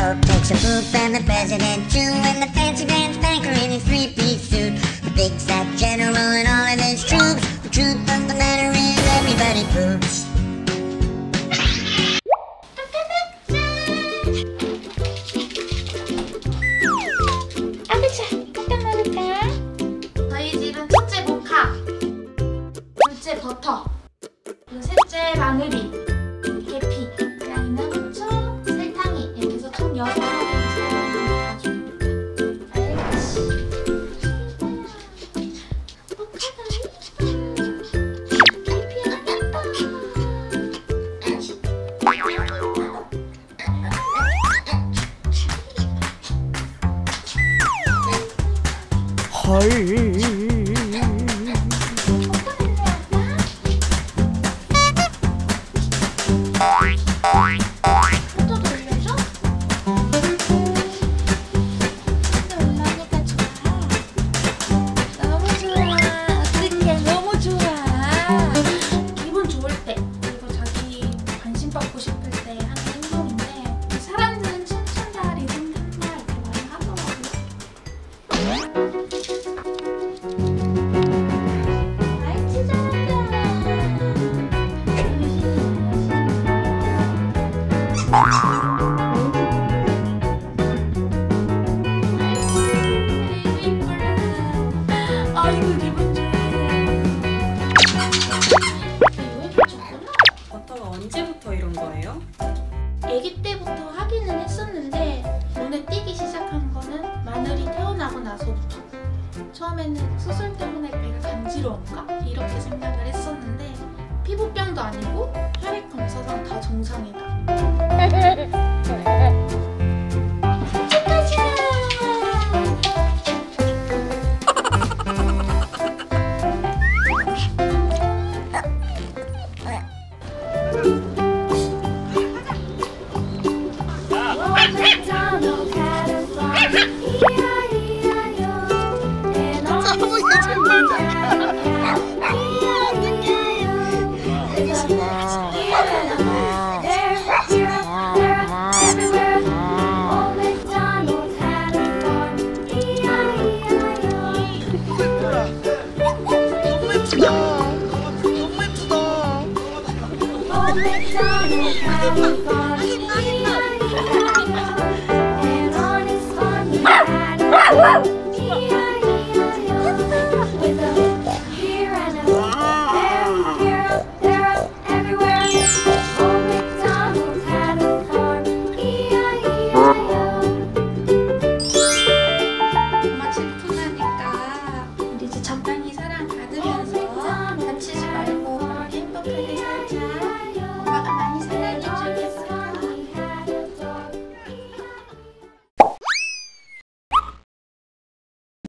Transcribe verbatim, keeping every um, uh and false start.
Pope takes a poop and the president too, and the fancy pants banker in his three-piece suit, the big fat general and all of his troops. The truth of the matter is everybody poops. 저희 집은 첫째 모카, 둘째 버터, 그리고 셋째 마늘이, 계피, 고양이는 후추, 설탕이, 이렇게 해서 총 여섯 가지 사용을 가져옵니다. 알겠지? 모카가 예뻐. 계피가 예뻐. 헐. 또 돌려줘? 근데 올라오니까 좋아. 너무 좋아. 어떡해, 너무 좋아. 기분 좋을 때, 그리고 자기 관심 받고 싶을 때 하는 행동인데, 사람들은 춤춘다, 리듬 탄다 이렇게 많이 하더라고요. 알지, 잘한다. 아이고 기분 좋네. 왜 좋구나? 버터가 언제부터 이런 거예요? 아기 때부터 하기는 했었는데 눈에 띄기 시작한 거는 마늘이 태어나고 나서부터. 처음에는 수술 때문에 배가 간지러운가? 이렇게 생각을 했었는데 피부병도 아니고 혈액 검사상 다 정상이다. Wow!